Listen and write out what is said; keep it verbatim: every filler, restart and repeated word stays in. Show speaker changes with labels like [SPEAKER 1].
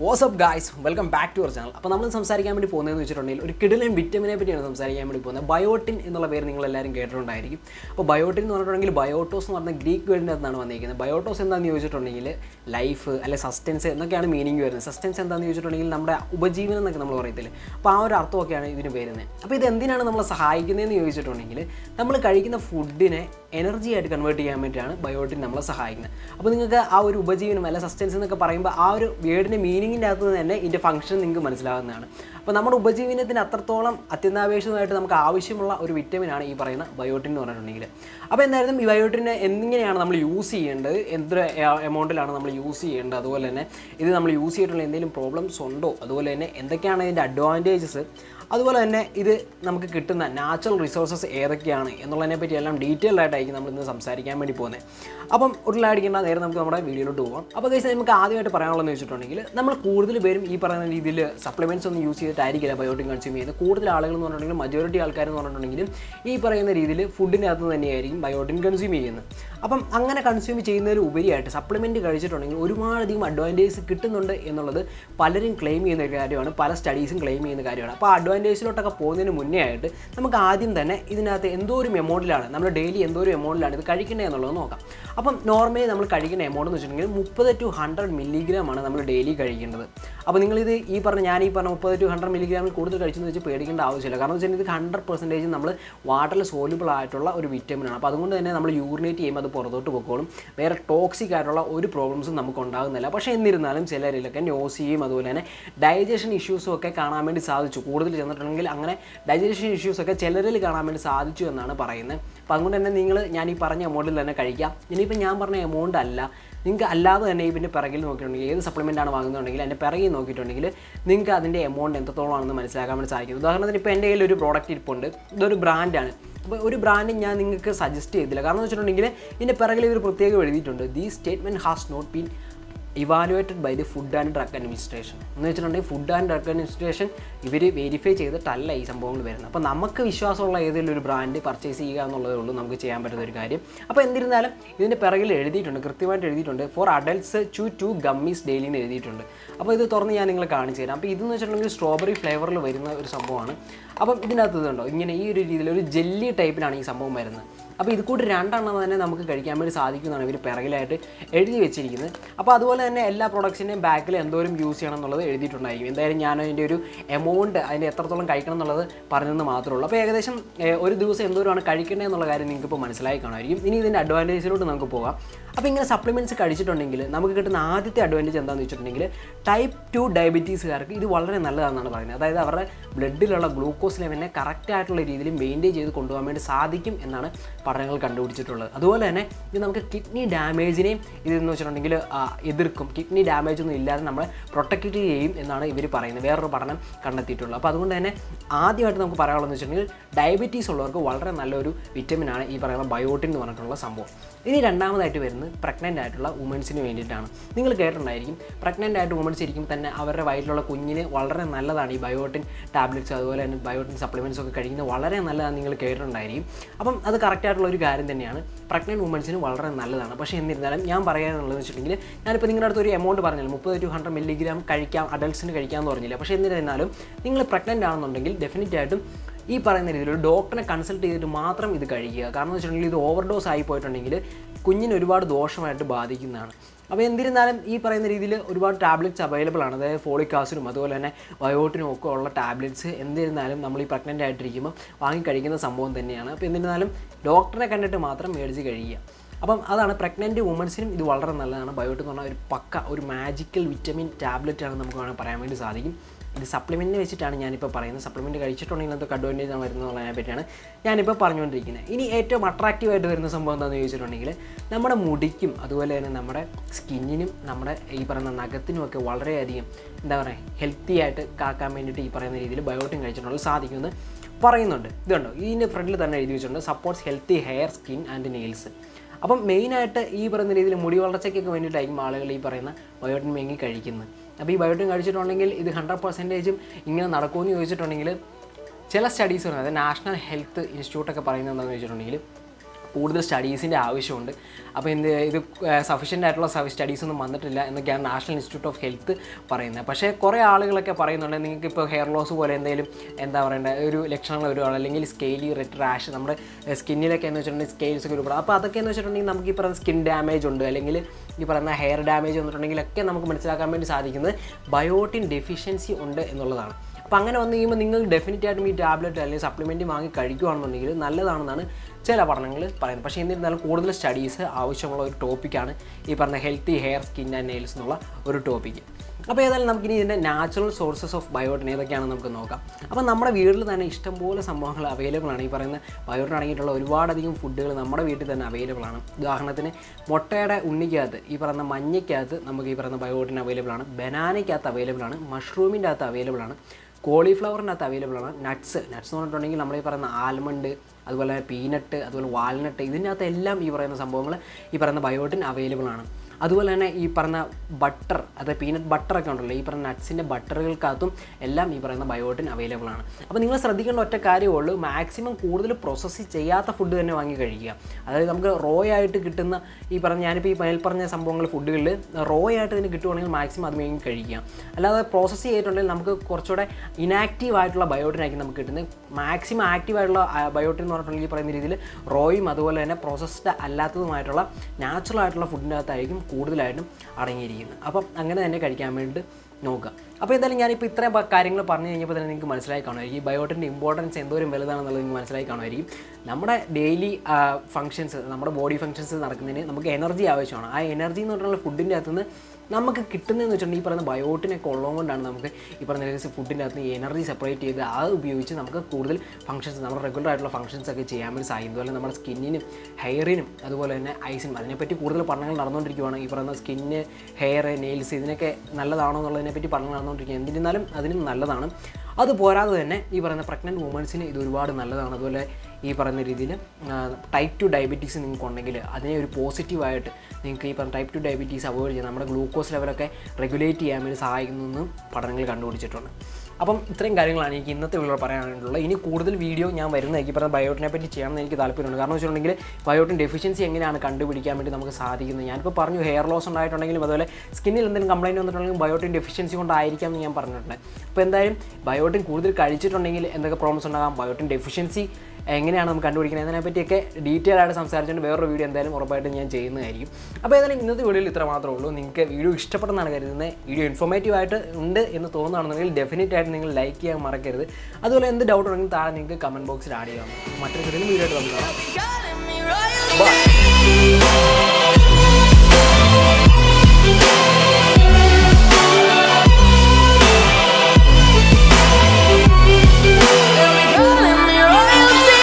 [SPEAKER 1] What's up guys? Welcome back to our channel. അപ്പോൾ നമ്മൾ സംസാരിക്കാൻ വേണ്ടി പോകുന്നതെന്ന് വെച്ചിട്ടുണ്ടെങ്കിൽ ഒരു കിടിലൻ വിറ്റമിനെ പറ്റിയാണ് സംസാരിക്കാൻ വേണ്ടി പോകുന്നത്. ബയോട്ടിൻ എന്നുള്ള പേര് നിങ്ങൾ എല്ലാവരും കേട്ടിട്ടുണ്ടായിരിക്കും. അപ്പോൾ ബയോട്ടിൻ എന്ന് പറഞ്ഞിട്ടുണ്ടെങ്കിൽ ബയോട്ടോസ് എന്ന് പറഞ്ഞ ഗ്രീക്ക് വേർഡിൻ്റെ അകത്താണ് വന്നിരിക്കുന്നത്. ബയോട്ടോസ് എന്താണെന്ന് ചോദിച്ചിട്ടുണ്ടെങ്കിൽ ലൈഫ് അല്ലെ സസ്റ്റൻസ് എന്നൊക്കെയാണ് മീനിങ് വരുന്നത്. സസ്റ്റൻസ് എന്താണെന്ന് ചോദിച്ചിട്ടുണ്ടെങ്കിൽ നമ്മുടെ ഉപജീവനം എന്നൊക്കെ നമ്മൾ പറയത്തില്ലേ, അപ്പോൾ ആ ഒരു അർത്ഥമൊക്കെയാണ് ഇതിന് വരുന്നത്. അപ്പോൾ ഇത് എന്തിനാണ് നമ്മളെ സഹായിക്കുന്നതെന്ന് ചോദിച്ചിട്ടുണ്ടെങ്കിൽ നമ്മൾ കഴിക്കുന്ന ഫുഡിനെ എനർജി ആയിട്ട് കൺവേർട്ട് ചെയ്യാൻ വേണ്ടിയിട്ടാണ് ബയോട്ടിൻ നമ്മളെ സഹായിക്കുന്നത്. അപ്പോൾ നിങ്ങൾക്ക് ആ ഒരു ഉപജീവനം അല്ല സസ്റ്റൻസ് എന്നൊക്കെ പറയുമ്പോൾ ആ ഒരു വേർഡിൻ്റെ മീനിങ്ങിൻ്റെ അകത്ത് തന്നെ ഇതിൻ്റെ ഫംഗ്ഷൻ നിങ്ങൾക്ക് മനസ്സിലാകുന്നതാണ്. അപ്പോൾ നമ്മുടെ ഉപജീവനത്തിന് അത്രത്തോളം അത്യന്താപേക്ഷിതമായിട്ട് നമുക്ക് ആവശ്യമുള്ള ഒരു വിറ്റമിനാണ് ഈ പറയുന്ന ബയോട്ടിൻ എന്ന് പറഞ്ഞിട്ടുണ്ടെങ്കിൽ. അപ്പോൾ എന്തായാലും ഈ ബയോട്ടിനെ എങ്ങനെയാണ് നമ്മൾ യൂസ് ചെയ്യേണ്ടത്, എത്ര എമൗണ്ടിലാണ് നമ്മൾ യൂസ് ചെയ്യേണ്ടത്, അതുപോലെ തന്നെ ഇത് നമ്മൾ യൂസ് ചെയ്തിട്ടുള്ള എന്തെങ്കിലും പ്രോബ്ലംസ് ഉണ്ടോ, അതുപോലെ തന്നെ എന്തൊക്കെയാണ് ഇതിൻ്റെ അഡ്വാൻറ്റേജസ്, അതുപോലെ തന്നെ ഇത് നമുക്ക് കിട്ടുന്ന നാച്ചുറൽ റിസോഴ്സസ് ഏതൊക്കെയാണ് എന്നുള്ളതിനെ പറ്റി എല്ലാം ഡീറ്റെയിൽഡ് ആയിട്ടായിരിക്കും നമ്മൾ ഇന്ന് സംസാരിക്കാൻ വേണ്ടി പോകുന്നത്. അപ്പം ഉരുളാടിക്കേണ്ട നേരെ നമുക്ക് നമ്മുടെ വീഡിയോയിലോട്ട് പോകാം. അപ്പോൾ ഗൈസ് നമുക്ക് ആദ്യമായിട്ട് പറയാനുള്ളതെന്ന് വെച്ചിട്ടുണ്ടെങ്കിൽ നമ്മൾ കൂടുതൽ പേരും ഈ പറയുന്ന രീതിയിൽ സപ്ലിമെൻറ്റ്സ് ഒന്നും യൂസ് ചെയ്തിട്ടായിരിക്കില്ല ബയോട്ടിൻ കൺസ്യൂം ചെയ്യുന്നത്. കൂടുതൽ ആളുകൾ എന്ന് പറഞ്ഞിട്ടുണ്ടെങ്കിൽ മജോറിറ്റി ആൾക്കാർ എന്ന് പറഞ്ഞിട്ടുണ്ടെങ്കിലും ഈ പറയുന്ന രീതിയിൽ ഫുഡിൻ്റെ അകത്ത് തന്നെയായിരിക്കും ബയോട്ടിൻ കൺസ്യൂം ചെയ്യുന്നത്. അപ്പം അങ്ങനെ കൺസ്യൂം ചെയ്യുന്നതിൽ ഉപരിയായിട്ട് സപ്ലിമെൻറ്റ് കഴിച്ചിട്ടുണ്ടെങ്കിൽ ഒരുപാടധികം അഡ്വാൻറ്റേജസ് കിട്ടുന്നുണ്ട് എന്നുള്ളത് പലരും ക്ലെയിം ചെയ്യുന്ന ഒരു കാര്യമാണ്, പല സ്റ്റഡീസും ക്ലെയിം ചെയ്യുന്ന കാര്യമാണ്. അപ്പോൾ അഡ്വാൻറ്റേജിലോട്ടൊക്കെ പോകുന്നതിന് മുന്നേ ആയിട്ട് നമുക്ക് ആദ്യം തന്നെ ഇതിനകത്ത് എന്തോ ഒരു എമൗണ്ടിലാണ് നമ്മൾ ഡെയിലി എന്തോ ഒരു എമൗണ്ടിലാണ് ഇത് കഴിക്കേണ്ടത് എന്നുള്ളത് നോക്കാം. അപ്പം നോർമലി നമ്മൾ കഴിക്കുന്ന എമൗണ്ട് എന്ന് വെച്ചിട്ടുണ്ടെങ്കിൽ മുപ്പത് ടു ഹൺഡ്രഡ് മില്ലിഗ്രാം ആണ് നമ്മൾ ഡെയിലി കഴിക്കേണ്ടത്. അപ്പോൾ നിങ്ങളിത് ഈ പറഞ്ഞ ഞാൻ ഈ പറഞ്ഞ മുപ്പത് ടു ഹൺഡ്രഡ് മില്ലിഗ്രാമിൽ കൂടുതൽ കഴിച്ചെന്ന് വെച്ച് പേടിക്കേണ്ട ആവശ്യമില്ല. കാരണം എന്ന് വെച്ചാൽ ഇത് ഹൺഡ്രഡ് പെർസെൻറ്റേജ് നമ്മൾ വാട്ടറിൽ സോല്യൂബിൾ ആയിട്ടുള്ള ഒരു വിറ്റമിനാണ്. അപ്പോൾ അതുകൊണ്ട് തന്നെ നമ്മൾ യൂറിനേറ്റ് ചെയ്യുമ്പോൾ അത് പുറത്തോട്ട് പൊക്കോളും, വേറെ ടോക്സിക് ആയിട്ടുള്ള ഒരു പ്രോബ്ലംസും നമുക്ക് ഉണ്ടാകുന്നില്ല. പക്ഷേ എന്നിരുന്നാലും ചിലരിലൊക്കെ നോസിയും അതുപോലെ തന്നെ ഡൈജഷൻ ഇഷ്യൂസും ഒക്കെ കാണാൻ വേണ്ടി സാധിച്ചു. കൂടുതൽ ചെന്നിട്ടുണ്ടെങ്കിൽ അങ്ങനെ ഡൈജഷൻ ഇഷ്യൂസൊക്കെ ചിലരിൽ കാണാൻ വേണ്ടി സാധിച്ചു എന്നാണ് പറയുന്നത്. അപ്പോൾ അതുകൊണ്ട് തന്നെ നിങ്ങൾ ഞാൻ ഈ പറഞ്ഞ എമൗണ്ടിൽ തന്നെ കഴിക്കാം. ഇനിയിപ്പോൾ ഞാൻ പറഞ്ഞ എമൗണ്ട് അല്ല, നിങ്ങൾക്ക് അല്ലാതെ തന്നെ ഇതിൻ്റെ പിറകിൽ നോക്കിയിട്ടുണ്ടെങ്കിൽ ഏത് സപ്ലിമെൻ്റാണ് വാങ്ങുന്നുണ്ടെങ്കിൽ അതിൻ്റെ പിറകിൽ നോക്കിയിട്ടുണ്ടെങ്കിൽ നിങ്ങൾക്ക് അതിൻ്റെ എമൗണ്ട് എത്രത്തോളമാണെന്ന് മനസ്സിലാക്കാൻ വേണ്ടി സാധിക്കും. ഉദാഹരണത്തിന് ഇപ്പോൾ എൻ്റെ കയ്യിൽ ഒരു പ്രോഡക്റ്റ് ഇരിപ്പുണ്ട്, ഇതൊരു ബ്രാൻഡാണ്. അപ്പോൾ ഒരു ബ്രാൻഡ് ഞാൻ നിങ്ങൾക്ക് സജസ്റ്റ് ചെയ്തില്ല. കാരണം എന്ന് വെച്ചിട്ടുണ്ടെങ്കിൽ ഇതിൻ്റെ പിറകിൽ ഒരു പ്രത്യേകം എഴുതിയിട്ടുണ്ട്, the statement has not been evaluated by the food and drug administration. എന്ന് വെച്ചിട്ടുണ്ടെങ്കിൽ ഫുഡ് ആൻഡ് ഡ്രഗ് അഡ്മിനിസ്ട്രേഷൻ ഇവർ വെരിഫൈ ചെയ്തിട്ടല്ല ഈ സംഭവങ്ങൾ വരുന്നത്. അപ്പോൾ നമുക്ക് വിശ്വാസമുള്ള ഏതെങ്കിലും ഒരു ബ്രാൻഡ് പർച്ചേസ് ചെയ്യുക എന്നുള്ളതേ ഉള്ളൂ നമുക്ക് ചെയ്യാൻ പറ്റുന്ന ഒരു കാര്യം. അപ്പോൾ എന്നിരുന്നാലും ഇതിൻ്റെ പിറകിൽ എഴുതിയിട്ടുണ്ട്, കൃത്യമായിട്ട് എഴുതിയിട്ടുണ്ട്, for adults chew two gummies daily എന്ന് എഴുതിയിട്ടുണ്ട്. അപ്പോൾ ഇത് തുറന്ന് ഞാൻ നിങ്ങളെ കാണിച്ചു തരാം. അപ്പോൾ ഇതെന്ന് വെച്ചിട്ടുണ്ടെങ്കിൽ സ്ട്രോബെറി ഫ്ലേവറിൽ വരുന്ന ഒരു സംഭവമാണ്. അപ്പം ഇതിനകത്ത് ഇതുണ്ടോ ഇങ്ങനെ ഈ ഒരു രീതിയിൽ ഒരു ജെല്ലി ടൈപ്പിലാണ് ഈ സംഭവം വരുന്നത്. അപ്പോൾ ഇത് കൂടി രണ്ടെണ്ണം തന്നെ നമുക്ക് കഴിക്കാൻ വേണ്ടി സാധിക്കുന്നതാണ് ഇവർ പിറകിലായിട്ട് എഴുതി വെച്ചിരിക്കുന്നത്. അപ്പോൾ അതുപോലെ തന്നെ എല്ലാ പ്രൊഡക്ട്സിൻ്റെയും ബാക്കിൽ എന്തോരം യൂസ് ചെയ്യണം എന്നുള്ളത് എഴുതിയിട്ടുണ്ടായിരിക്കും. എന്തായാലും ഞാൻ അതിൻ്റെ ഒരു എമൗണ്ട് അതിൻ്റെ എത്രത്തോളം കഴിക്കണം എന്നുള്ളത് പറഞ്ഞതെന്ന് മാത്രമേ ഉള്ളൂ. അപ്പോൾ ഏകദേശം ഒരു ദിവസം എന്തോരമാണ് കഴിക്കേണ്ടത് എന്നുള്ള കാര്യം നിങ്ങൾക്ക് ഇപ്പോൾ മനസ്സിലായി കാണുമായിരിക്കും. ഇനി ഇതിൻ്റെ അഡ്വാൻറ്റേജിലോട്ട് നമുക്ക് പോകാം. അപ്പോൾ ഇങ്ങനെ സപ്ലിമെൻറ്റ്സ് കഴിച്ചിട്ടുണ്ടെങ്കിൽ നമുക്ക് കിട്ടുന്ന ആദ്യത്തെ അഡ്വാൻറ്റേജ് എന്താണെന്ന് വെച്ചിട്ടുണ്ടെങ്കിൽ ടൈപ്പ് ടു ഡയബറ്റീസുകാർക്ക് ഇത് വളരെ നല്ലതാണെന്നാണ് പറയുന്നത്. അതായത് അവരുടെ ബ്ലഡിലുള്ള ഗ്ലൂക്കോസ് ലെവലിനെ കറക്റ്റായിട്ടുള്ള രീതിയിൽ മെയിൻറ്റെയിൻ ചെയ്ത് കൊണ്ടുപോകാൻ വേണ്ടി സാധിക്കും എന്നാണ് പഠനങ്ങൾ കണ്ടുപിടിച്ചിട്ടുള്ളത്. അതുപോലെ തന്നെ ഇത് നമുക്ക് കിഡ്നി ഡാമേജിനെയും ഇതെന്ന് വെച്ചിട്ടുണ്ടെങ്കിൽ എതിർക്കും, കിഡ്നി ഡാമേജ് ഒന്നും ഇല്ലാതെ നമ്മളെ പ്രൊട്ടക്റ്റ് ചെയ്യും എന്നാണ് ഇവർ പറയുന്നത്, വേറൊരു പഠനം കണ്ടെത്തിയിട്ടുള്ളത്. അപ്പോൾ അതുകൊണ്ട് തന്നെ ആദ്യമായിട്ട് നമുക്ക് പറയാനുള്ളതെന്ന് വെച്ചിട്ടുണ്ടെങ്കിൽ ഡയബറ്റീസ് ഉള്ളവർക്ക് വളരെ നല്ലൊരു വിറ്റമിനാണ് ഈ പറയുന്ന ബയോട്ടിൻ എന്ന് പറഞ്ഞിട്ടുള്ള സംഭവം. ഇനി രണ്ടാമതായിട്ട് വരുന്നത് പ്രഗ്നൻ്റ് ആയിട്ടുള്ള വുമൻസിന് വേണ്ടിയിട്ടാണ്. നിങ്ങൾ കേട്ടിട്ടുണ്ടായിരിക്കും പ്രഗ്നൻ്റ് ആയിട്ട് വുമൻസ് ഇരിക്കുമ്പോൾ തന്നെ അവരുടെ വയറ്റിലുള്ള കുഞ്ഞിന് വളരെ നല്ലതാണ് ഈ ബയോട്ടിൻ ടാബ്ലറ്റ്സ് അതുപോലെ തന്നെ ബയോട്ടിൻ സപ്ലിമെൻറ്റ്സ് ഒക്കെ കഴിക്കുന്നത് വളരെ നല്ലതാണ്, നിങ്ങൾ കേട്ടിട്ടുണ്ടായിരിക്കും. അപ്പം അത് കറക്റ്റായിട്ടുള്ള ഒരു കാര്യം തന്നെയാണ്, പ്രഗ്നൻ്റ് വുമൻസിന് വളരെ നല്ലതാണ്. പക്ഷേ എന്നിരുന്നാലും ഞാൻ പറയാനുള്ളതെന്ന് വെച്ചിട്ടുണ്ടെങ്കിൽ ഞാനിപ്പോൾ നിങ്ങളുടെ അടുത്ത് ഒരു എമൗണ്ട് പറഞ്ഞില്ല, മുപ്പത് ടു ഹൺഡ്രഡ് മില്ലിഗ്രാം കഴിക്കാം അഡൽട്ട്സിന് കഴിക്കാമെന്ന് പറഞ്ഞില്ല. പക്ഷേ എന്നിരുന്നാലും നിങ്ങൾ പ്രഗ്നൻ്റ് ആണെന്നുണ്ടെങ്കിൽ ഡെഫിനറ്റായിട്ടും ഈ പറയുന്ന രീതിയിൽ ഒരു ഡോക്ടറെ കൺസൾട്ട് ചെയ്തിട്ട് മാത്രം ഇത് കഴിക്കുക. കാരണം എന്ന് വെച്ചിട്ടുണ്ടെങ്കിൽ ഇത് ഓവർഡോസ് ആയി പോയിട്ടുണ്ടെങ്കിൽ കുഞ്ഞിന് ഒരുപാട് ദോഷമായിട്ട് ബാധിക്കുന്നതാണ്. അപ്പോൾ എന്നിരുന്നാലും ഈ പറയുന്ന രീതിയിൽ ഒരുപാട് ടാബ്ലറ്റ്സ് അവൈലബിൾ ആണ്, അതായത് ഫോളിക് ആസിഡും അതുപോലെ തന്നെ ബയോട്ടിനും ഒക്കെ ഉള്ള ടാബ്ലറ്റ്സ് എന്നിരുന്നാലും നമ്മൾ ഈ പ്രഗ്നൻ്റ് ആയിട്ടിരിക്കുമ്പോൾ വാങ്ങി കഴിക്കുന്ന സംഭവം തന്നെയാണ്. അപ്പോൾ എന്നിരുന്നാലും ഡോക്ടറെ കണ്ടിട്ട് മാത്രം മേടിച്ച് കഴിയുക. അപ്പം അതാണ് പ്രഗ്നൻ്റ് വുമൻസിനും ഇത് വളരെ നല്ലതാണ്. ബയോട്ടിൻ എന്ന് പറഞ്ഞാൽ ഒരു പക്ക ഒരു മാജിക്കൽ വിറ്റമിൻ ടാബ്ലറ്റ് ആണ് നമുക്ക് വേണമെങ്കിൽ പറയാൻ വേണ്ടി സാധിക്കും. ഇത് സപ്ലിമെൻറ്റ് വെച്ചിട്ടാണ് ഞാനിപ്പോൾ പറയുന്നത്. സപ്ലിമെൻറ്റ് കഴിച്ചിട്ടുണ്ടെങ്കിൽ എന്തൊക്കെ അഡ്വാൻറ്റേജ് ആണ് വരുന്നതിനെ പറ്റിയാണ് ഞാനിപ്പോൾ പറഞ്ഞുകൊണ്ടിരിക്കുന്നത്. ഇനി ഏറ്റവും അട്രാക്റ്റീവായിട്ട് വരുന്ന സംഭവം എന്താണെന്ന് ചോദിച്ചിട്ടുണ്ടെങ്കിൽ നമ്മുടെ മുടിക്കും അതുപോലെ തന്നെ നമ്മുടെ സ്കിന്നിനും നമ്മുടെ ഈ പറയുന്ന നഖത്തിനുമൊക്കെ വളരെയധികം എന്താ പറയുക ഹെൽത്തി ആയിട്ട് കാക്കാൻ വേണ്ടിയിട്ട് ഈ പറയുന്ന രീതിയിൽ ബയോട്ടിൻ കഴിച്ചിട്ടുണ്ടെങ്കിൽ സാധിക്കുമെന്ന് പറയുന്നുണ്ട്. ഇതുണ്ടോ ഇതിൻ്റെ ഫ്രണ്ടിൽ തന്നെ എഴുതി വെച്ചിട്ടുണ്ട്, supports healthy hair, skin and nails. അപ്പം മെയിനായിട്ട് ഈ പറയുന്ന രീതിയിൽ മുടി വളർച്ചയ്ക്കൊക്കെ വേണ്ടിയിട്ടായിരിക്കും ആളുകൾ ഈ പറയുന്ന ബയോട്ടിൻ വാങ്ങി കഴിക്കുന്നത്. അപ്പോൾ ഈ ബയോട്ടിൻ കഴിച്ചിട്ടുണ്ടെങ്കിൽ ഇത് ഹൺഡ്രഡ് പെർസെൻറ്റേജും ഇങ്ങനെ നടക്കുമെന്ന് ചോദിച്ചിട്ടുണ്ടെങ്കിൽ ചില സ്റ്റഡീസ് പറയുന്നത് നാഷണൽ ഹെൽത്ത് ഇൻസ്റ്റിറ്റ്യൂട്ടൊക്കെ പറയുന്നത് എന്താണെന്ന് ചോദിച്ചിട്ടുണ്ടെങ്കിൽ കൂടുതൽ സ്റ്റഡീസിൻ്റെ ആവശ്യമുണ്ട്. അപ്പോൾ എന്ത് ഇത് സഫീഷ്യൻ്റ് ആയിട്ടുള്ള സ്റ്റഡീസൊന്നും വന്നിട്ടില്ല എന്നൊക്കെയാണ് നാഷണൽ ഇൻസ്റ്റിറ്റ്യൂട്ട് ഓഫ് ഹെൽത്ത് പറയുന്നത്. പക്ഷേ കുറേ ആളുകളൊക്കെ പറയുന്നുണ്ട് നിങ്ങൾക്ക് ഇപ്പോൾ ഹെയർ ലോസ് പോലെ എന്തെങ്കിലും എന്താ പറയേണ്ടത് ഒരു ലക്ഷണങ്ങൾ വരുവാണ്, അല്ലെങ്കിൽ സ്കെയിലി റെഡ് റാഷ് നമ്മുടെ സ്കിന്നിലൊക്കെ എന്ന് വെച്ചിട്ടുണ്ടെങ്കിൽ സ്കെയിൽസ് ഒക്കെ ഒരുപാട്. അപ്പോൾ അതൊക്കെ എന്ന് വെച്ചിട്ടുണ്ടെങ്കിൽ നമുക്ക് ഈ പറയുന്ന സ്കിൻ ഡാമേജ് ഉണ്ട്, അല്ലെങ്കിൽ ഈ പറയുന്ന ഹെയർ ഡാമേജ് വന്നിട്ടുണ്ടെങ്കിലൊക്കെ നമുക്ക് മനസ്സിലാക്കാൻ വേണ്ടി സാധിക്കുന്നത് ബയോട്ടിൻ ഡെഫിഷ്യൻസി ഉണ്ട് എന്നുള്ളതാണ്. അപ്പോൾ അങ്ങനെ വന്നു കഴിയുമ്പോൾ നിങ്ങൾ ഡെഫിനറ്റ് ആയിട്ടും ഈ ടാബ്ലറ്റ് അല്ലെങ്കിൽ സപ്ലിമെൻറ്റ് വാങ്ങി കഴിക്കുകയാണെന്നുണ്ടെങ്കിൽ നല്ലതാണെന്നാണ് ചില പഠനങ്ങൾ പറയുന്നത്. പക്ഷേ എന്നിരുന്നാലും കൂടുതൽ സ്റ്റഡീസ് ആവശ്യമുള്ള ഒരു ടോപ്പിക്കാണ് ഈ പറഞ്ഞ healthy hair skin and nails എന്നുള്ള ഒരു ടോപ്പിക്ക്. അപ്പോൾ ഏതായാലും നമുക്കിനി ഇതിൻ്റെ നാച്ചുറൽ സോഴ്സസ് ഓഫ് ബയോട്ടിൻ ഏതൊക്കെയാണെന്ന് നമുക്ക് നോക്കാം. അപ്പോൾ നമ്മുടെ വീട്ടിൽ തന്നെ ഇഷ്ടംപോലെ സംഭവങ്ങൾ അവൈലബിൾ ആണ്. ഈ പറയുന്ന ബയോട്ടിൻ അടങ്ങിയിട്ടുള്ള ഒരുപാടധികം ഫുഡുകൾ നമ്മുടെ വീട്ടിൽ തന്നെ അവൈലബിൾ ആണ്. ഉദാഹരണത്തിന് മുട്ടയുടെ ഉണ്ണിക്കകത്ത് ഈ പറയുന്ന മഞ്ഞയ്ക്കകത്ത് നമുക്ക് ഈ പറയുന്ന ബയോട്ടിൻ അവൈലബിൾ ആണ്, ബനാനയ്ക്കകത്ത് അവൈലബിൾ ആണ്, മഷ്റൂമിൻ്റെ അകത്ത് അവൈലബിൾ ആണ്, കോളിഫ്ലവറിൻ്റെ അകത്ത് അവൈലബിൾ ആണ്, നട്ട്സ് നട്ട്സ് എന്ന് പറഞ്ഞിട്ടുണ്ടെങ്കിൽ നമ്മൾ ഈ പറയുന്ന ആൽമണ്ട്, അതുപോലെ പീനട്ട്, അതുപോലെ വാൾനട്ട്, ഇതിൻ്റെ അകത്ത് എല്ലാം ഈ പറയുന്ന സംഭവങ്ങൾ ഈ പറയുന്ന ബയോട്ടിൻ അവൈലബിൾ ആണ്. അതുപോലെ തന്നെ ഈ പറഞ്ഞ ബട്ടർ, അതായത് പീനട്ട് ബട്ടറൊക്കെ ഉണ്ടല്ലോ, ഈ പറഞ്ഞ നട്ട്സിൻ്റെ ബട്ടറുകൾക്കകത്തും എല്ലാം ഈ പറയുന്ന ബയോട്ടിൻ അവൈലബിൾ ആണ്. അപ്പോൾ നിങ്ങൾ ശ്രദ്ധിക്കേണ്ട ഒറ്റ കാര്യമുള്ളൂ, മാക്സിമം കൂടുതൽ പ്രോസസ്സ് ചെയ്യാത്ത ഫുഡ് തന്നെ വാങ്ങി കഴിക്കുക. അതായത് നമുക്ക് റോ ആയിട്ട് കിട്ടുന്ന ഈ പറഞ്ഞ ഞാനിപ്പോൾ ഈ മേൽ പറഞ്ഞ സംഭവങ്ങൾ ഫുഡുകളിൽ റോ ആയിട്ട് ഇതിന് കിട്ടുവാണെങ്കിൽ മാക്സിമം അത് വാങ്ങി കഴിക്കുക. അല്ലാതെ പ്രോസസ്സ് ചെയ്തിട്ടുണ്ടെങ്കിൽ നമുക്ക് കുറച്ചുകൂടെ ഇനാക്റ്റീവ് ആയിട്ടുള്ള ബയോട്ടിൻ ആയിരിക്കും നമുക്ക് കിട്ടുന്നത്. മാക്സിമം ആക്റ്റീവ് ആയിട്ടുള്ള ബയോട്ടിൻ എന്ന് പറഞ്ഞിട്ടുണ്ടെങ്കിൽ ഈ പറയുന്ന രീതിയിൽ റോയും അതുപോലെ തന്നെ പ്രോസസ്ഡ് അല്ലാത്തതുമായിട്ടുള്ള നാച്ചുറൽ ആയിട്ടുള്ള ഫുഡിൻ്റെ അകത്തായിരിക്കും കൂടുതലായിട്ടും അടങ്ങിയിരിക്കുന്നത്. അപ്പം അങ്ങനെ തന്നെ കഴിക്കാൻ വേണ്ടിയിട്ട് നോക്കുക. അപ്പോൾ എന്തായാലും ഞാനിപ്പോൾ ഇത്രയും കാര്യങ്ങൾ പറഞ്ഞു കഴിഞ്ഞപ്പോൾ തന്നെ നിങ്ങൾക്ക് മനസ്സിലായി കാണുമായിരിക്കും ഈ ബയോട്ടിൻ്റെ ഇമ്പോർട്ടൻസ് എന്തോരം വലുതാണെന്നുള്ളത് നിങ്ങൾക്ക് മനസ്സിലായി കാണുമായിരിക്കും. നമ്മുടെ ഡെയിലി ഫങ്ഷൻസ്, നമ്മുടെ ബോഡി ഫങ്ഷൻസ് നടക്കുന്നതിന് നമുക്ക് എനർജി ആവശ്യമാണ്. ആ എനർജി എന്ന് പറഞ്ഞിട്ടുള്ള ഫുഡിൻ്റെ അകത്തുനിന്ന് നമുക്ക് കിട്ടുന്നതെന്ന് വെച്ചിട്ടുണ്ടെങ്കിൽ ഈ പറയുന്ന ബയോട്ടിനൊക്കെ ഉള്ളതുകൊണ്ടാണ് നമുക്ക് ഈ പറഞ്ഞ ഫുഡിൻ്റെ അകത്ത് ഈ എനർജി സെപ്പറേറ്റ് ചെയ്ത് അത് ഉപയോഗിച്ച് നമുക്ക് കൂടുതൽ ഫങ്ഷൻസ്, നമ്മുടെ റെഗുലർ ആയിട്ടുള്ള ഫങ്ഷൻസ് ഒക്കെ ചെയ്യാൻ വേണ്ടി സാധിക്കും. അതുപോലെ നമ്മുടെ സ്കിന്നിനും ഹെയറിനും അതുപോലെ തന്നെ ഐസിനും അതിനെപ്പറ്റി കൂടുതൽ പഠനങ്ങൾ നടന്നുകൊണ്ടിരിക്കുകയാണ്. ഈ പറയുന്ന സ്കിന്ന്, ഹെയർ, നെയിൽസ് ഇതിനൊക്കെ നല്ലതാണോ എന്നുള്ളതിനെപ്പറ്റി പഠനങ്ങൾ നടന്നുകൊണ്ടിരിക്കുക. എന്നിരുന്നാലും അതിനും നല്ലതാണ്. അതുപോരാതെ തന്നെ ഈ പറയുന്ന പ്രഗ്നൻറ്റ് വുമൻസിന് ഇത് ഒരുപാട് നല്ലതാണ്. അതുപോലെ ഈ പറയുന്ന രീതിയിൽ ടൈപ്പ് ടു ഡയബറ്റീസ് നിങ്ങൾക്ക് ഉണ്ടെങ്കിൽ അതിനെ ഒരു പോസിറ്റീവായിട്ട് നിങ്ങൾക്ക് ഈ പറഞ്ഞ ടൈപ്പ് ടു ഡയബറ്റീസ് അവോയ്ഡ് ചെയ്യാൻ നമ്മുടെ ഗ്ലൂക്കോസ് ലെവലൊക്കെ റെഗുലേറ്റ് ചെയ്യാൻ വേണ്ടി സഹായിക്കുന്നതെന്നും പഠനങ്ങൾ കണ്ടുപിടിച്ചിട്ടുണ്ട്. അപ്പം ഇത്രയും കാര്യങ്ങളാണ് എനിക്ക് ഇന്നത്തെ വീഡിയോ പറയാനുള്ളത്. ഇനി കൂടുതൽ വീഡിയോ ഞാൻ വരുന്നത് എനിക്ക് പറഞ്ഞ ബയോട്ടിനെ പറ്റി ചെയ്യണമെന്ന് എനിക്ക് താല്പര്യമുണ്ട്. കാരണം വെച്ചിട്ടുണ്ടെങ്കിൽ ബയോട്ടിൻ ഡെഫിഷ്യൻസി എങ്ങനെയാണ് കണ്ടുപിടിക്കാൻ വേണ്ടി നമുക്ക് സാധിക്കുന്നത്. ഞാനിപ്പോൾ പറഞ്ഞു ഹെയർ ലോസ് ഉണ്ടായിട്ടുണ്ടെങ്കിലും അതുപോലെ സ്കിന്നിൽ എന്തെങ്കിലും കംപ്ലയിൻറ്റ് വന്നിട്ടുണ്ടെങ്കിൽ ബയോട്ടിൻ ഡെഫിഷ്യൻസി കൊണ്ടായിരിക്കാം എന്ന് ഞാൻ പറഞ്ഞിട്ടുണ്ട്. അപ്പോൾ എന്തായാലും ബയോട്ടിൻ കൂടുതൽ കഴിച്ചിട്ടുണ്ടെങ്കിൽ എന്തൊക്കെ പ്രോബ്ലംസ് ഉണ്ടാകാം, ബയോട്ടിൻ ഡെഫിഷ്യൻസി എങ്ങനെയാണ് നമുക്ക് കണ്ടുപിടിക്കുന്നത് അതിനെപ്പറ്റിയൊക്കെ ഡീറ്റെയിൽ ആയിട്ട് സംസാരിച്ചുകൊണ്ട് വേറൊരു വീഡിയോ എന്തായാലും ഉറപ്പായിട്ടും ഞാൻ ചെയ്യുന്നതായിരിക്കും. അപ്പോൾ ഏതായാലും ഇന്നത്തെ വീഡിയോയിൽ ഇത്ര മാത്രമേ ഉള്ളൂ. നിങ്ങൾക്ക് വീഡിയോ ഇഷ്ടപ്പെടുന്നതാണ് കരുതുന്നത്, വീഡിയോ ഇൻഫോർമേറ്റീവ് ആയിട്ട് ഉണ്ട് എന്ന് തോന്നുകയാണെന്നുണ്ടെങ്കിൽ ഡെഫിനറ്റ് ആയിട്ട് നിങ്ങൾ ലൈക്ക് ചെയ്യാൻ മറക്കരുത്. അതുപോലെ എന്ത് ഡൗട്ട് ഉണ്ടെങ്കിൽ താഴെ നിങ്ങൾക്ക് കമൻറ്റ് ബോക്സിൽ ആഡ് ചെയ്യാം. മറ്റൊരു വീഡിയോ ആയിട്ട് നമുക്ക് കാണാം.